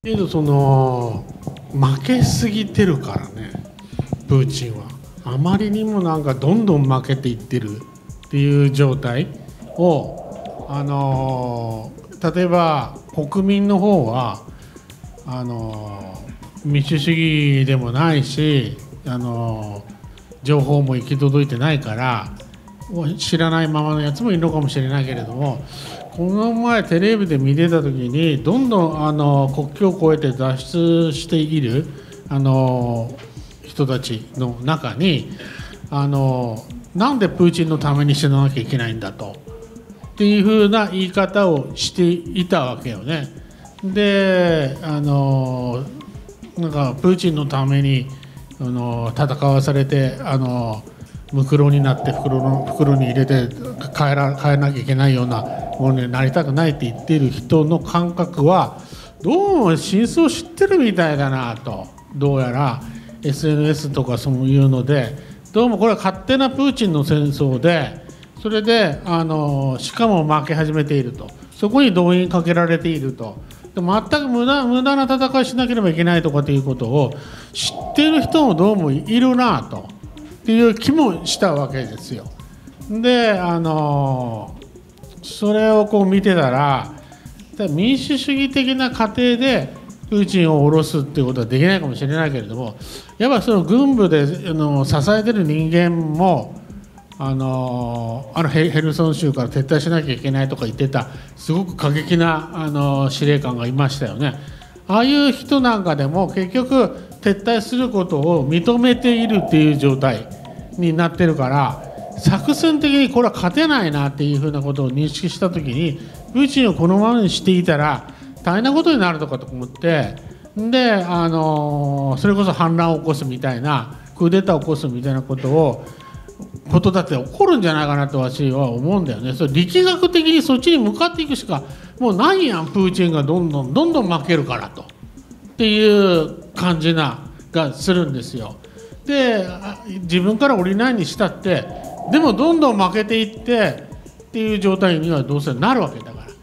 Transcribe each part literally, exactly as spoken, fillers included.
けどその負けすぎてるからね、プーチンはあまりにもなんかどんどん負けていってるっていう状態を、あの例えば国民の方はあの民主主義でもないし、あの情報も行き届いてないから知らないままのやつもいるのかもしれないけれども、この前テレビで見てた時にどんどんあの国境を越えて脱出しているあの人たちの中にあのなんでプーチンのために死ななきゃいけないんだとっていう風な言い方をしていたわけよね。であのなんかプーチンのためにあの戦わされてあのムクロになって袋の袋に入れて帰ら帰らなきゃいけないようなものになりたくないって言っている人の感覚はどうも真相を知ってるみたいだなと、どうやら エスエヌエス とかそういうのでどうもこれは勝手なプーチンの戦争で、それであのしかも負け始めていると、そこに動員かけられていると、で全く無駄、無駄な戦いしなければいけないとかということを知っている人もどうもいるなとっていう気もしたわけですよ。であのそれをこう見てたら民主主義的な過程でプーチンを下ろすっていうことはできないかもしれないけれども、やっぱその軍部であの支えてる人間もあのあのヘルソン州から撤退しなきゃいけないとか言ってたすごく過激なあの司令官がいましたよね。ああいう人なんかでも結局撤退することを認めているっていう状態になってるから、作戦的にこれは勝てないなっていうふうなことを認識したときに、プーチンをこのままにしていたら大変なことになるとかと思って、であのそれこそ反乱を起こすみたいな、クーデターを起こすみたいなことをことだって起こるんじゃないかなと私は思うんだよね。それ力学的にそっちに向かっていくしかもうないやん、プーチンがどんどんどんどん負けるからとっていう感じながするんですよ。で自分から降りないにしたってでもどんどん負けていってっていう状態にはどうせなるわけだから、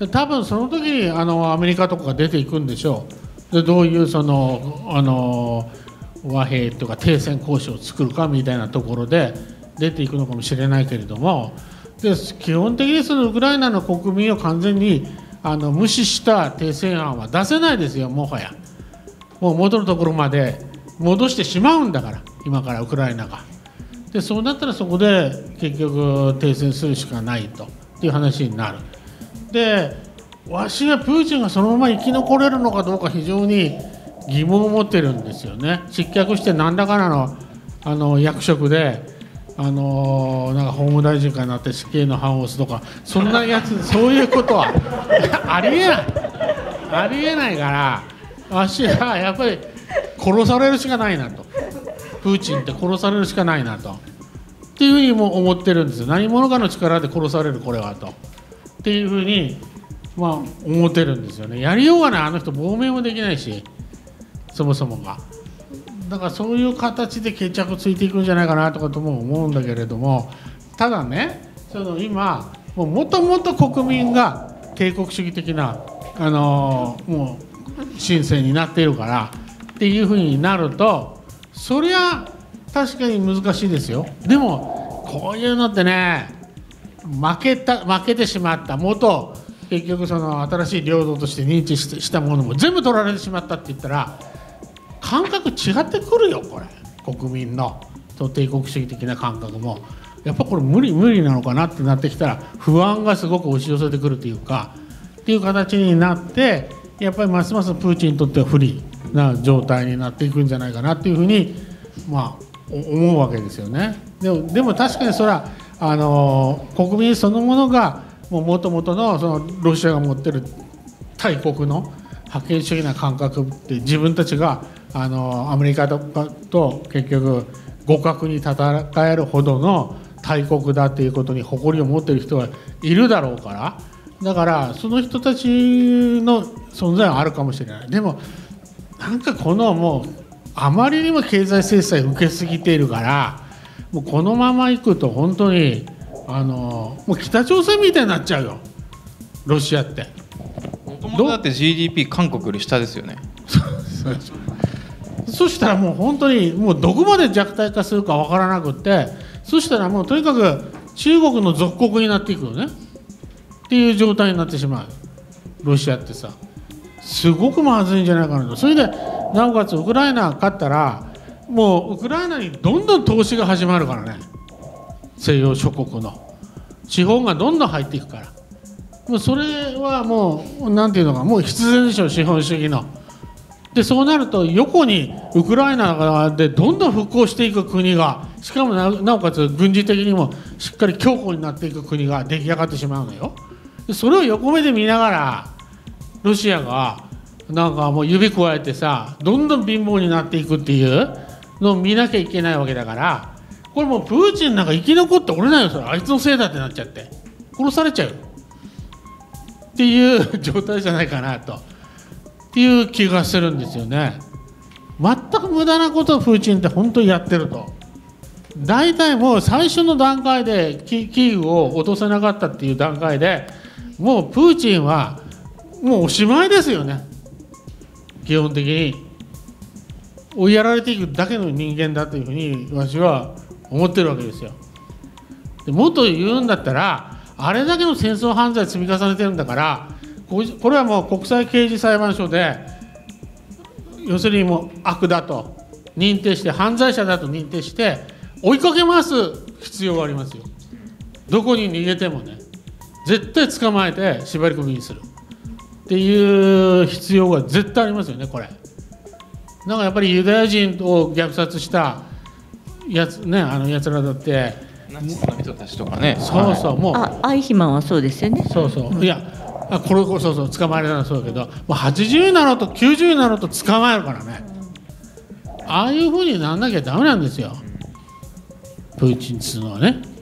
多分その時にあのアメリカとかが出ていくんでしょう。でどういうそのあの和平とか停戦交渉を作るかみたいなところで出ていくのかもしれないけれども、で基本的にそのウクライナの国民を完全にあの無視した停戦案は出せないですよ。もはやもう元のところまで戻してしまうんだから今からウクライナが。でそうなったらそこで結局停戦するしかないとっていう話になる。でわしはプーチンがそのまま生き残れるのかどうか非常に疑問を持ってるんですよね。失脚して何らかの、あの役職であのなんか法務大臣からなって死刑の判を押すとかそんなやつそういうことはありえないありえないから、わしはやっぱり殺されるしかないなと、プーチンって殺されるしかないなとっていうふうにも思ってるんですよ。何者かの力で殺されるこれはとっていうふうにまあ思ってるんですよね。やりようがない、あの人亡命もできないしそもそもが。だからそういう形で決着ついていくんじゃないかなとかとも思うんだけれども、ただねその今もともと国民が帝国主義的なあのもう神聖になっているからっていうふうになるとそりゃ確かに難しいですよ。でもこういうのってね負けた負けてしまった元結局その新しい領土として認知したものも全部取られてしまったって言ったら感覚違ってくるよ。これ国民の帝国主義的な感覚もやっぱこれ無理無理なのかなってなってきたら不安がすごく押し寄せてくるというかっていう形になってやっぱりますますプーチンにとっては不利な状態になっていくんじゃないかなっていうふうにまあ思うわけですよね。でも、でも確かにそれはあの国民そのものがもともとのそのロシアが持ってる大国の覇権主義な感覚って自分たちがあのアメリカとかと結局互角に戦えるほどの大国だっていうことに誇りを持っている人はいるだろうから、だからその人たちの存在はあるかもしれない。でもなんかこのもうあまりにも経済制裁を受けすぎているからもうこのままいくと本当にあのもう北朝鮮みたいになっちゃうよロシアって。 もともだって ジーディーピー 韓国より下ですよね。 そしたらもう本当にもうどこまで弱体化するか分からなくって、そしたらもうとにかく中国の属国になっていくよねっていう状態になってしまう。ロシアってさすごくまずいんじゃないかなと。それでなおかつウクライナ勝ったらもうウクライナにどんどん投資が始まるからね。西洋諸国の資本がどんどん入っていくから、もうそれはもうなんていうのか、もう必然でしょ、資本主義の。でそうなると横にウクライナでどんどん復興していく国が、しかも な, なおかつ軍事的にもしっかり強固になっていく国が出来上がってしまうのよ。でそれを横目で見ながらロシアがなんかもう指くわえてさ、どんどん貧乏になっていくっていうのを見なきゃいけないわけだから、これもうプーチンなんか生き残っておれないよ、それあいつのせいだってなっちゃって殺されちゃうっていう状態じゃないかなとっていう気がするんですよね。全く無駄なことをプーチンって本当にやってると。大体もう最初の段階でキーウを落とせなかったっていう段階でもうプーチンはもうおしまいですよね。基本的に追いやられていくだけの人間だというふうに私は思ってるわけですよ。でもっと言うんだったら、あれだけの戦争犯罪積み重ねてるんだから、これはもう国際刑事裁判所で要するにもう悪だと認定して、犯罪者だと認定して追いかけ回す必要がありますよ。どこに逃げてもね、絶対捕まえて縛り込みにするっていう必要が絶対ありますよね。これなんかやっぱりユダヤ人を虐殺したやつね、あのやつらだってナチスの人たちとかね。 そうそう、もうあアイヒマンはそうですよね。 そうそう、うん、いやこれこそそう捕まえられたらそうだけど、もうはちじゅうになろうときゅうじゅうになろうと捕まえるからね、ああいうふうになんなきゃダメなんですよ、プーチンっつうのはね。